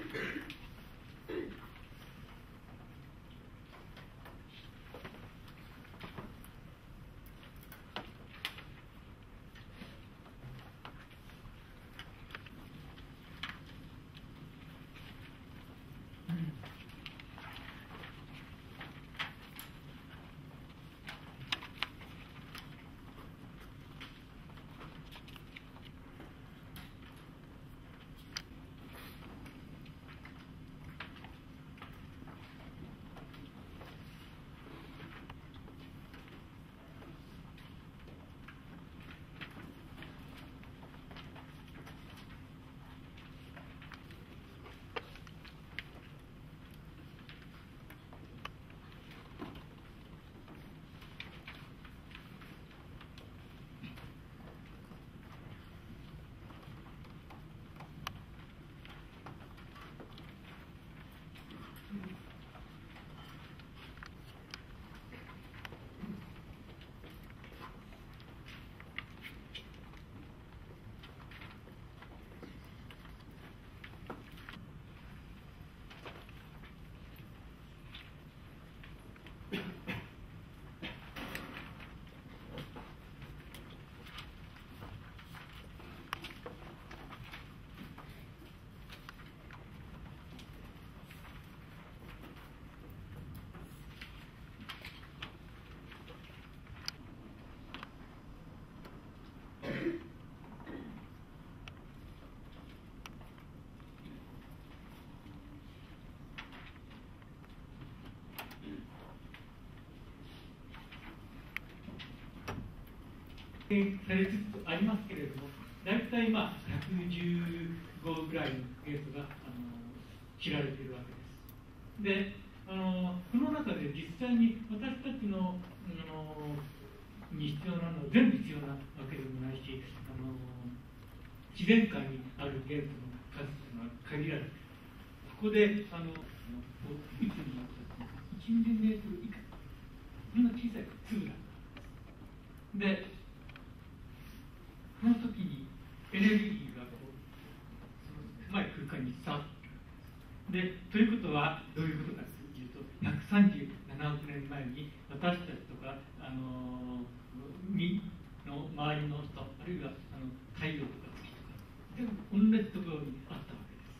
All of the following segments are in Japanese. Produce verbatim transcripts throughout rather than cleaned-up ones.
されつつありますけれども、大体まあひゃくじゅうごぐらいのケースがあの知られているわけです。で、あのこの中で実際に私たちの、あのに必要なのは全部必要なわけでもないし、あの自然界にある元素の数というのは限られている。ここであのいつになったらいちミリメートル以下、こんな小さい粒だったんです。でこの時にエネルギーがこうその狭い空間に伝わっている。で、ということはどういうことかというと、ひゃくさんじゅうななおくねんまえに私たちとか、あの身の周りの人、あるいはあの太陽とか月とか、全部同じところにあったわけです。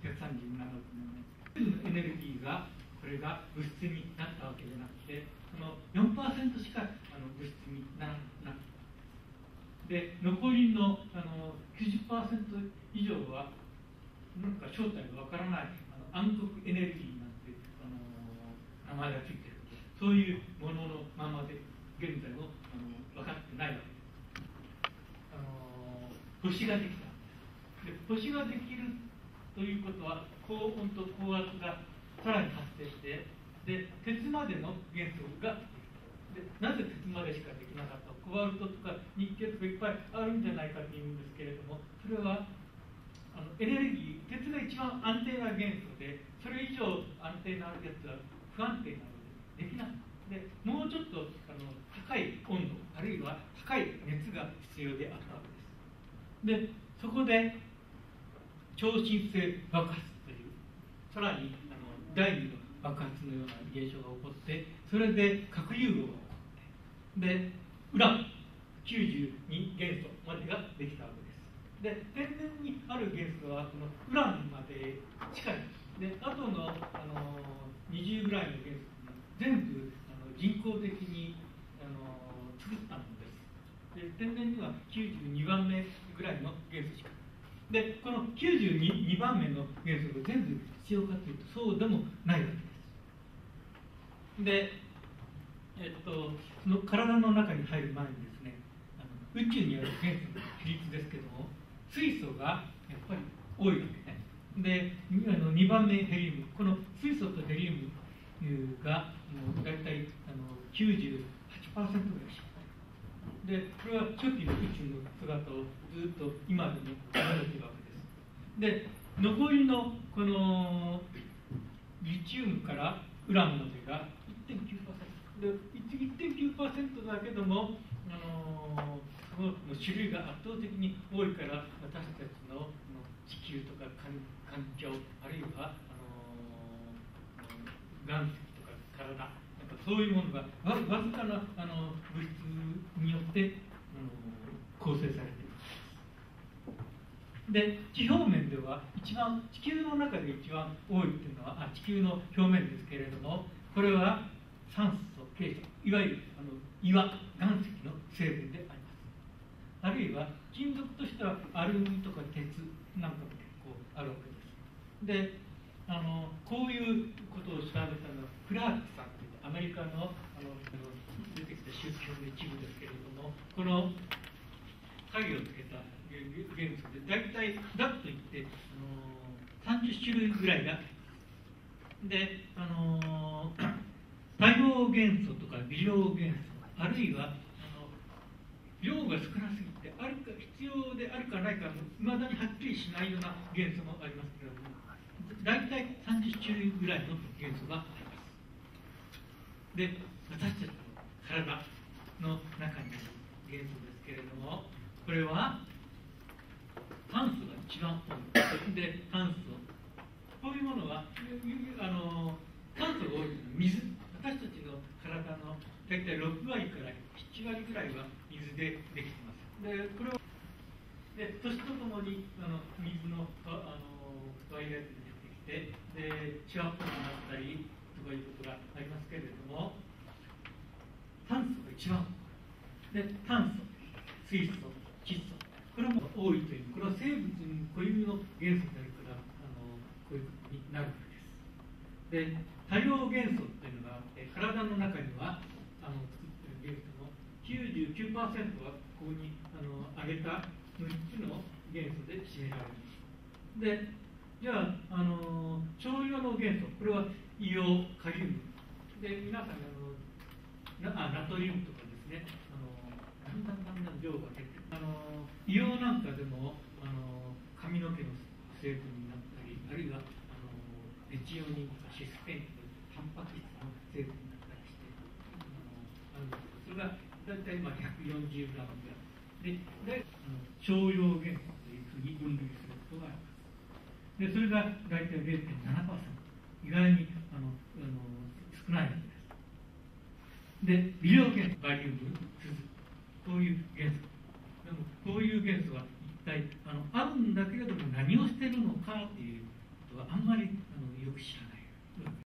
ひゃくさんじゅうななおくねんまえ。全部のエネルギーが、これが物質になったわけじゃなくて、その よんパーセント しかあの物質にならなかった。で残りの、あの きゅうじゅっパーセント 以上はなんか正体がわからないあの暗黒エネルギーなんて、あの名前がついている、そういうもののままで現在もあの分かってないわけです。あの星ができたで星ができるということは高温と高圧がさらに発生して、で鉄までの元素がでなぜ鉄までしかできなかったコバルトとかニッケルとかいっぱいあるんじゃないかというんですけれども、それはあのエネルギー、鉄が一番安定な元素で、それ以上安定なやつは不安定なのでできない。でもうちょっとあの高い温度あるいは高い熱が必要であったわけです。でそこで超新星爆発というさらにあの第二の爆発のような現象が起こって、それで核融合が起こって、でウランきゅうじゅうに元素までができたわけです。で天然にある元素はこのウランまで近いで、あとの、あのにじゅうぐらいの元素は全部あの人工的にあの作ったものです。で天然にはきゅうじゅうにばんめぐらいの元素しかない。でこのきゅうじゅうにばんめの元素が全部必要かというとそうでもないわけです。でえっと、その体の中に入る前にですね、あの宇宙にある元素の比率ですけども、水素がやっぱり多いわけね。であのにばんめヘリウム、この水素とヘリウムがもう大体あの きゅうじゅうはちパーセント ぐらいしかない。でこれは初期の宇宙の姿をずっと今でも守っているわけです。で残りのこのリチウムからウランまでが いってんきゅうパーセント。で いってんきゅうパーセント だけども、あのー、その種類が圧倒的に多いから私たちの地地球とか環境、あるいはあの岩石とか体、なんかそういうものがわわずかなあの物質によってあの構成されています。で、地表面では一番地球の中で一番多いっていうのはあ地球の表面ですけれども、これは酸素、ケイ素、いわゆるあの岩、岩石の成分であります。あるいは金属としてはアルミとか鉄なんかも結構あるわけです。で、あのこういうことを調べたのはクラークさんというアメリカのあの出てきた周期表の一部ですけれども、この影をつけた元素で大体だっといってあのさんじゅっしゅるいぐらいがで、あの多様元素とか微量元素、あるいはあの量が少なすぎてあるか必要であるかないかいまだにはっきりしないような元素もありますけれども、大体さんじゅっしゅるいぐらいの元素があります。で、私たちの体の中にある元素ですけれども、これは炭素が一番多い。で、炭素、こういうものはあの炭素が多いというのは水、私たちの体の大体ろくわりからななわりぐらいは水でできています。で、これをで年とともにあの水のあの割合が出てきて、でシワっぽくなったりとかいうことがありますけれども、炭素が一番で、炭素、水素、窒素、これも多いという、これは生物に固有の元素になるから、あのこういうことになるわけです。で、多様元素というのが、え体の中にはあの作っている元素の きゅうじゅうきゅうパーセント はここにあの挙げたみっつの元素で占められます。で、じゃあ、あの重要の元素、これは硫黄、カリウム。で、皆さんあのなあナトリウムとかですね、あのだんだんだんだん量が減って、あの硫黄なんかでもあの髪の毛の成分になったり、あるいはあのレチオニンとかシステインというタンパク質の成分になったりして、あのあるんですけど、それが大体まあひゃくよんじゅうグラムぐらいで、であの重要元素というふうに分類することがあります。で、それが大体 ゼロてんななパーセント、意外にあのあの少ないわけです。で、微量元素、バリウム、スズ、こういう元素。でも、こういう元素は一体あのあるんだけれども何をしているのかということはあんまりあのよく知らない。